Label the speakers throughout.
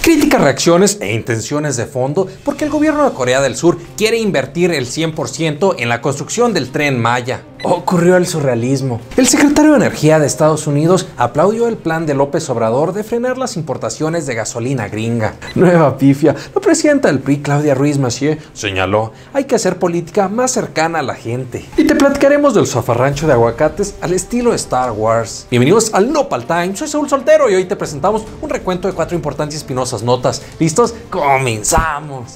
Speaker 1: Críticas, reacciones e intenciones de fondo porque el gobierno de Corea del Sur quiere invertir el 100% en la construcción del Tren Maya. Ocurrió el surrealismo. El secretario de Energía de Estados Unidos aplaudió el plan de López Obrador de frenar las importaciones de gasolina gringa. Nueva pifia. La presidenta del PRI, Claudia Ruiz Massieu, señaló: hay que hacer política más cercana a la gente. Y te platicaremos del zafarrancho de aguacates al estilo Star Wars. Bienvenidos al Nopal Time. Soy Saúl Soltero y hoy te presentamos un recuento de 4 importantes y espinosas notas. ¿Listos? ¡Comenzamos!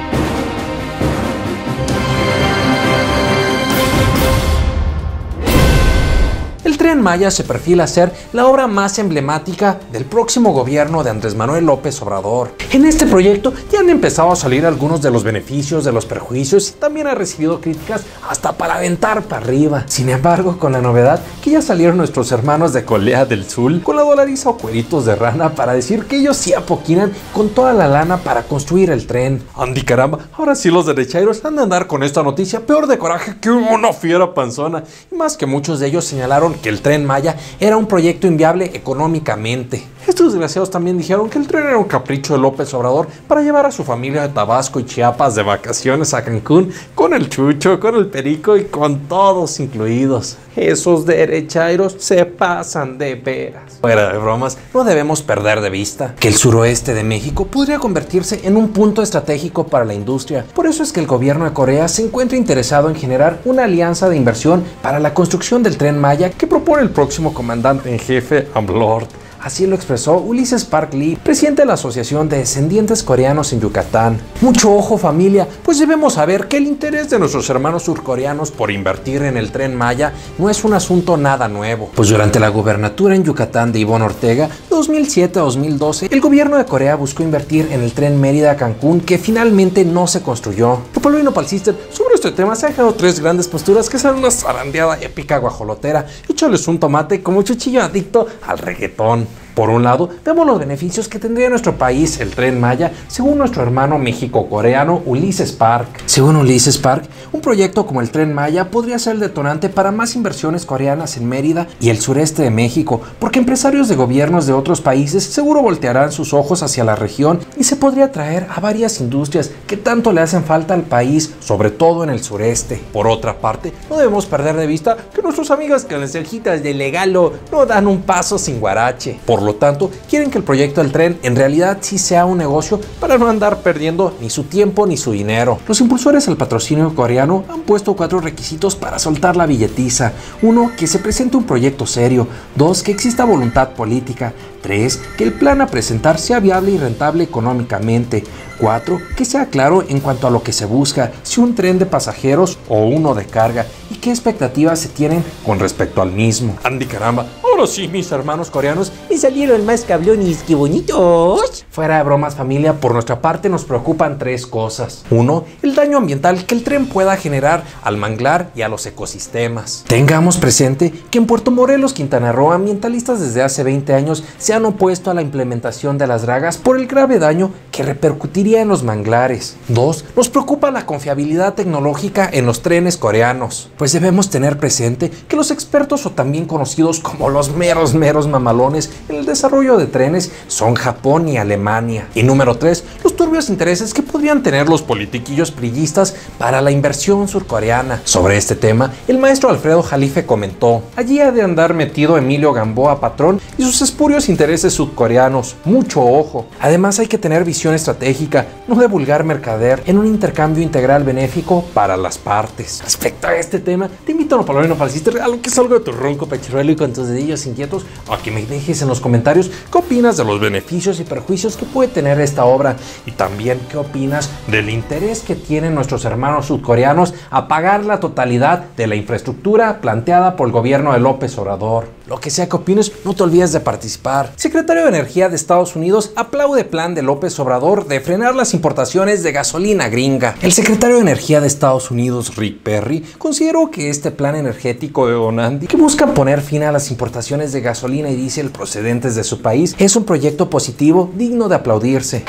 Speaker 1: El Tren Maya se perfila a ser la obra más emblemática del próximo gobierno de Andrés Manuel López Obrador. En este proyecto ya han empezado a salir algunos de los beneficios, de los perjuicios, y también ha recibido críticas hasta para aventar para arriba. Sin embargo, con la novedad que ya salieron nuestros hermanos de Corea del Sur con la dolariza o cueritos de rana para decir que ellos sí apoquinan con toda la lana para construir el tren. Andy caramba, ahora sí los derechairos han de andar con esta noticia peor de coraje que una fiera panzona. Y más que muchos de ellos señalaron que el Tren Maya era un proyecto inviable económicamente. Estos desgraciados también dijeron que el tren era un capricho de López Obrador para llevar a su familia de Tabasco y Chiapas de vacaciones a Cancún con el Chucho, con el Perico y con todos incluidos. Esos derechairos se pasan de veras. Fuera de bromas, no debemos perder de vista que el suroeste de México podría convertirse en un punto estratégico para la industria. Por eso es que el gobierno de Corea se encuentra interesado en generar una alianza de inversión para la construcción del Tren Maya que propone el próximo comandante en jefe, AMLOR. Así lo expresó Ulises Park Lee, presidente de la Asociación de Descendientes Coreanos en Yucatán. Mucho ojo, familia, pues debemos saber que el interés de nuestros hermanos surcoreanos por invertir en el Tren Maya no es un asunto nada nuevo. Pues durante la gubernatura en Yucatán de Ivonne Ortega, 2007 a 2012, el gobierno de Corea buscó invertir en el tren Mérida a Cancún, que finalmente no se construyó. Nopal y Nopal Sister, sobre este tema se han dejado 3 grandes posturas que son una zarandeada épica guajolotera. Échales un tomate como chuchillo adicto al reggaetón. Por un lado, vemos los beneficios que tendría nuestro país el Tren Maya, según nuestro hermano México-coreano Ulises Park. Según Ulises Park, un proyecto como el Tren Maya podría ser el detonante para más inversiones coreanas en Mérida y el sureste de México, porque empresarios de gobiernos de otros países seguro voltearán sus ojos hacia la región y se podría atraer a varias industrias que tanto le hacen falta al país, sobre todo en el sureste. Por otra parte, no debemos perder de vista que nuestros amigos con las cejitas de legalo no dan un paso sin guarache. Por lo tanto, quieren que el proyecto del tren en realidad sí sea un negocio para no andar perdiendo ni su tiempo ni su dinero. Los impulsores al patrocinio coreano han puesto 4 requisitos para soltar la billetiza. 1. Que se presente un proyecto serio. 2. Que exista voluntad política. 3. Que el plan a presentar sea viable y rentable económicamente. 4. Que sea claro en cuanto a lo que se busca, si un tren de pasajeros o uno de carga, y qué expectativas se tienen con respecto al mismo. Andy caramba, ahora sí, mis hermanos coreanos me salieron más cablones, qué bonitos. Fuera de bromas, familia, por nuestra parte nos preocupan 3 cosas. 1. El daño ambiental que el tren pueda generar al manglar y a los ecosistemas. Tengamos presente que en Puerto Morelos, Quintana Roo, ambientalistas desde hace 20 años se han opuesto a la implementación de las dragas por el grave daño que repercutiría en los manglares. 2. Nos preocupa la confiabilidad tecnológica en los trenes coreanos, pues debemos tener presente que los expertos, o también conocidos como los meros mamalones en el desarrollo de trenes, son Japón y Alemania. Y número 3, los turbios intereses que podrían tener los politiquillos priistas para la inversión surcoreana. Sobre este tema, el maestro Alfredo Jalife comentó: allí ha de andar metido Emilio Gamboa Patrón y sus espurios intereses sudcoreanos. Mucho ojo. Además, hay que tener visión estratégica, no de vulgar mercader, en un intercambio integral benéfico para las partes. Respecto a este tema, te invito a Nopal y Nopal Sister, a lo que salgo de tu ronco pechuelo y con tus dedillos inquietos, a que me dejes en los comentarios qué opinas de los beneficios y perjuicios que puede tener esta obra, y también qué opinas del interés que tienen nuestros hermanos sudcoreanos a pagar la totalidad de la infraestructura planteada por el gobierno de López Obrador. Lo que sea que opines, no te olvides de participar. Secretario de Energía de Estados Unidos aplaude plan de López Obrador de frenar las importaciones de gasolina gringa. El secretario de Energía de Estados Unidos, Rick Perry, consideró que este plan energético de Don Andy, que busca poner fin a las importaciones de gasolina y diésel procedentes de su país, es un proyecto positivo digno de aplaudirse.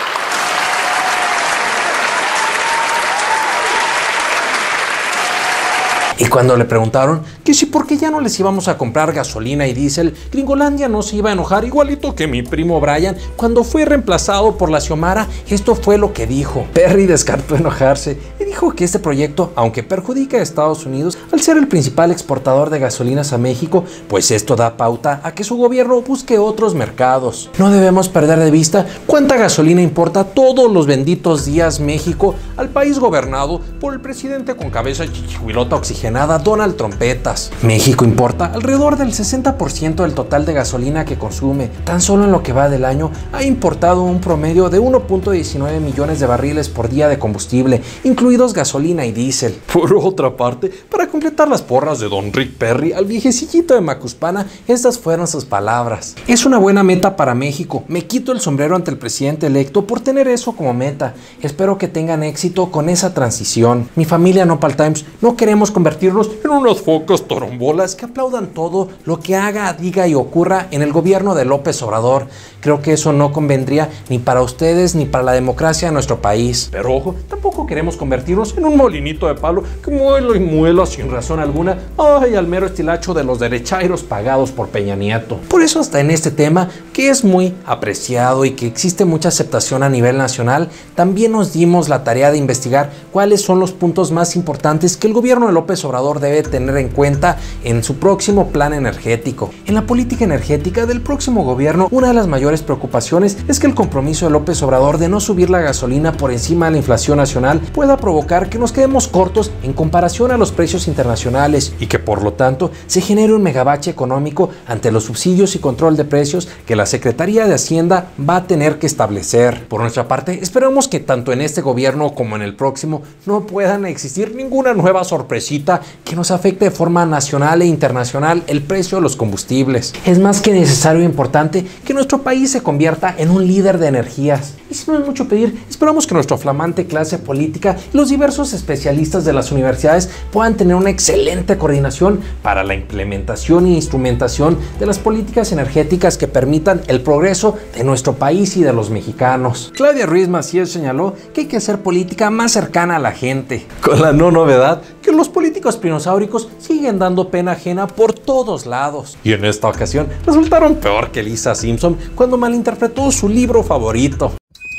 Speaker 1: Y cuando le preguntaron que si por qué ya no les íbamos a comprar gasolina y diésel, Gringolandia no se iba a enojar igualito que mi primo Brian cuando fue reemplazado por la Xiomara. Esto fue lo que dijo. Perry descartó enojarse y dijo que este proyecto, aunque perjudica a Estados Unidos al ser el principal exportador de gasolinas a México, pues esto da pauta a que su gobierno busque otros mercados. No debemos perder de vista cuánta gasolina importa todos los benditos días México al país gobernado por el presidente con cabeza chichihuilota oxigenada Donald Trompetas. México importa alrededor del 60% del total de gasolina que consume. Tan solo en lo que va del año ha importado un promedio de 1.19 millones de barriles por día de combustible, incluidos gasolina y diésel. Por otra parte, para completar las porras de Don Rick Perry al viejecillito de Macuspana, estas fueron sus palabras. Es una buena meta para México. Me quito el sombrero ante el presidente electo por tener eso como meta. Espero que tengan éxito con esa transición. Mi familia Nopal Times no queremos convertirnos en unas focas torombolas que aplaudan todo lo que haga, diga y ocurra en el gobierno de López Obrador. Creo que eso no convendría ni para ustedes ni para la democracia de nuestro país. Pero ojo, tampoco queremos convertirnos en un molinito de palo que muela y muela sin razón alguna, ay, al mero estilacho de los derechairos pagados por Peña Nieto. Por eso hasta en este tema, que es muy apreciado y que existe mucha aceptación a nivel nacional, también nos dimos la tarea de investigar cuáles son los puntos más importantes que el gobierno de López Obrador debe tener en cuenta en su próximo plan energético. En la política energética del próximo gobierno, una de las mayores preocupaciones es que el compromiso de López Obrador de no subir la gasolina por encima de la inflación nacional pueda provocar que nos quedemos cortos en comparación a los precios internacionales y que por lo tanto se genere un megabache económico ante los subsidios y control de precios que la Secretaría de Hacienda va a tener que establecer. Por nuestra parte, esperamos que tanto en este gobierno como en el próximo no puedan existir ninguna nueva sorpresita que nos afecte de forma nacional e internacional el precio de los combustibles. Es más que necesario e importante que nuestro país se convierta en un líder de energías. Y si no es mucho pedir, esperamos que nuestra flamante clase política y los diversos especialistas de las universidades puedan tener una excelente coordinación para la implementación e instrumentación de las políticas energéticas que permitan el progreso de nuestro país y de los mexicanos. Claudia Ruiz Massieu señaló que hay que hacer política más cercana a la gente, con la no novedad que los políticos dinosauricos siguen dando pena ajena por todos lados. Y en esta ocasión resultaron peor que Lisa Simpson cuando malinterpretó su libro favorito.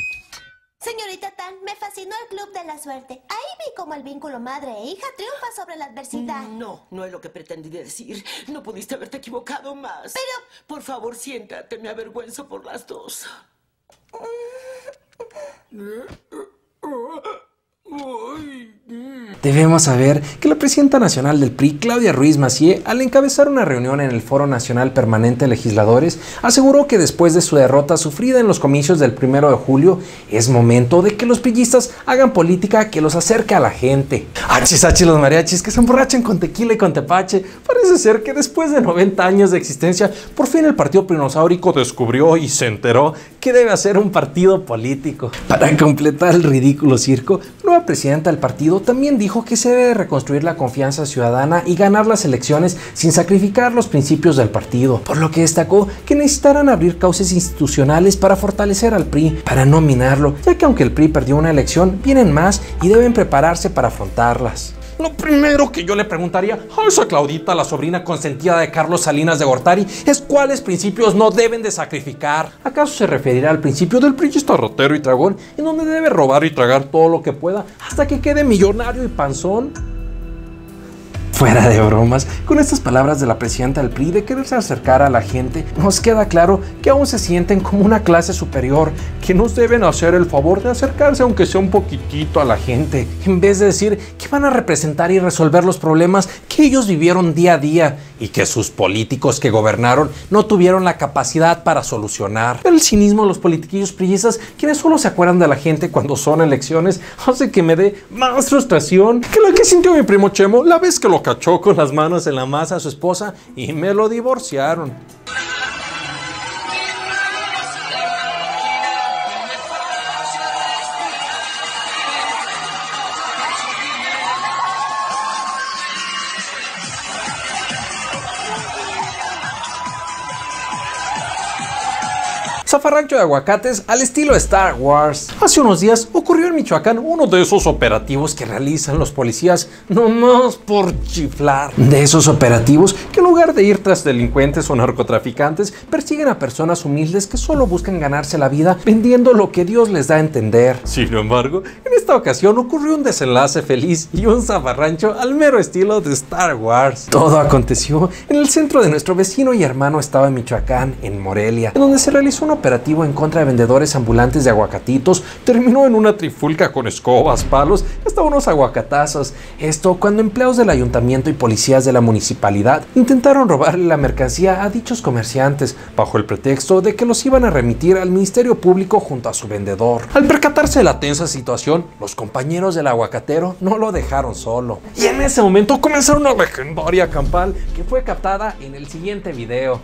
Speaker 2: Señorita Tan, me fascinó el Club de la Suerte. Ahí vi cómo el vínculo madre e hija triunfa sobre la adversidad.
Speaker 3: No, no es lo que pretendí decir. No pudiste haberte equivocado más.
Speaker 2: Pero...
Speaker 3: Por favor, siéntate. Me avergüenzo por las dos.
Speaker 1: Debemos saber que la presidenta nacional del PRI, Claudia Ruiz Massieu, al encabezar una reunión en el Foro Nacional Permanente de Legisladores, aseguró que después de su derrota sufrida en los comicios del 1 de julio, es momento de que los priistas hagan política que los acerque a la gente. Achis, achis los mariachis que se emborrachen con tequila y con tepache. Parece ser que después de 90 años de existencia, por fin el partido prinosaurico descubrió y se enteró que debe hacer un partido político. Para completar el ridículo circo, la nueva presidenta del partido también dijo que se debe reconstruir la confianza ciudadana y ganar las elecciones sin sacrificar los principios del partido, por lo que destacó que necesitarán abrir cauces institucionales para fortalecer al PRI, para no minarlo, ya que aunque el PRI perdió una elección, vienen más y deben prepararse para afrontarlas. Lo primero que yo le preguntaría a esa Claudita, la sobrina consentida de Carlos Salinas de Gortari, es cuáles principios no deben de sacrificar. ¿Acaso se referirá al principio del priista ratero y tragón, en donde debe robar y tragar todo lo que pueda hasta que quede millonario y panzón? Fuera de bromas, con estas palabras de la presidenta del PRI de quererse acercar a la gente, nos queda claro que aún se sienten como una clase superior, que nos deben hacer el favor de acercarse aunque sea un poquitito a la gente, en vez de decir que van a representar y resolver los problemas que ellos vivieron día a día y que sus políticos que gobernaron no tuvieron la capacidad para solucionar. El cinismo de los politiquillos priistas, quienes solo se acuerdan de la gente cuando son elecciones, hace que me dé más frustración que la que sintió mi primo Chemo la vez que lo cachó con las manos en la masa a su esposa y me lo divorciaron. zafarrancho de aguacates al estilo Star Wars. Hace unos días ocurrió en Michoacán uno de esos operativos que realizan los policías nomás por chiflar. De esos operativos que en lugar de ir tras delincuentes o narcotraficantes, persiguen a personas humildes que solo buscan ganarse la vida vendiendo lo que Dios les da a entender. Sin embargo, en esta ocasión ocurrió un desenlace feliz y un zafarrancho al mero estilo de Star Wars. Todo aconteció en el centro de nuestro vecino y hermano estado en Michoacán, en Morelia, en donde se realizó un operativo en contra de vendedores ambulantes de aguacatitos. Terminó en una trifulca con escobas, palos y hasta unos aguacatazos. Esto cuando empleados del ayuntamiento y policías de la municipalidad intentaron robarle la mercancía a dichos comerciantes bajo el pretexto de que los iban a remitir al Ministerio Público junto a su vendedor. Al percatarse de la tensa situación, los compañeros del aguacatero no lo dejaron solo. Y en ese momento comenzaron una legendaria campal que fue captada en el siguiente video.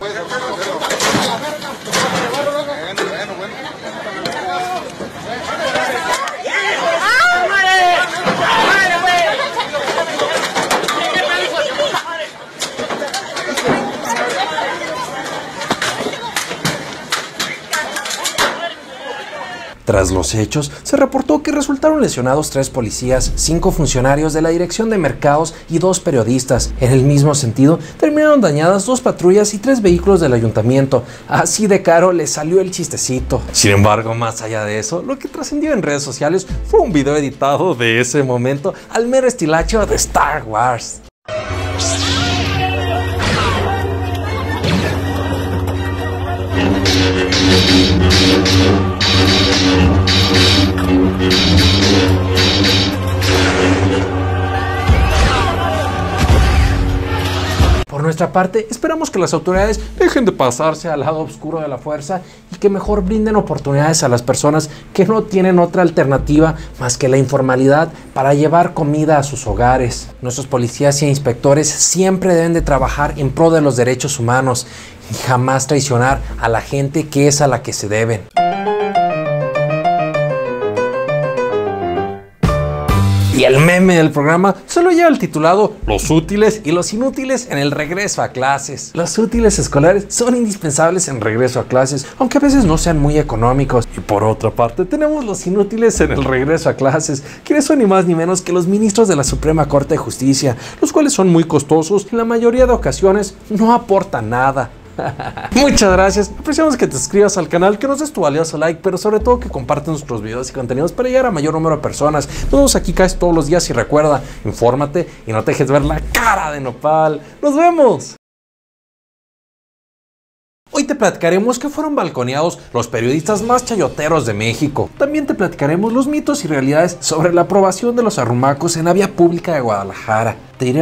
Speaker 1: Tras los hechos, se reportó que resultaron lesionados 3 policías, 5 funcionarios de la Dirección de Mercados y 2 periodistas. En el mismo sentido, terminaron dañadas 2 patrullas y 3 vehículos del ayuntamiento. Así de caro les salió el chistecito. Sin embargo, más allá de eso, lo que trascendió en redes sociales fue un video editado de ese momento al mero estilacho de Star Wars. Por nuestra parte, esperamos que las autoridades dejen de pasarse al lado oscuro de la fuerza y que mejor brinden oportunidades a las personas que no tienen otra alternativa más que la informalidad para llevar comida a sus hogares. Nuestros policías y inspectores siempre deben de trabajar en pro de los derechos humanos y jamás traicionar a la gente que es a la que se deben. Y el meme del programa se lo lleva el titulado Los útiles y los inútiles en el regreso a clases. Los útiles escolares son indispensables en regreso a clases, aunque a veces no sean muy económicos. Y por otra parte tenemos los inútiles en el regreso a clases, quienes son ni más ni menos que los ministros de la Suprema Corte de Justicia, los cuales son muy costosos y en la mayoría de ocasiones no aportan nada. Muchas gracias, apreciamos que te suscribas al canal, que nos des tu valioso like, pero sobre todo que compartas nuestros videos y contenidos para llegar a mayor número de personas. Nos vemos aquí casi todos los días y recuerda, infórmate y no te dejes ver la cara de nopal. ¡Nos vemos! Hoy te platicaremos que fueron balconeados los periodistas más chayoteros de México. También te platicaremos los mitos y realidades sobre la aprobación de los arrumacos en la vía pública de Guadalajara. Te diré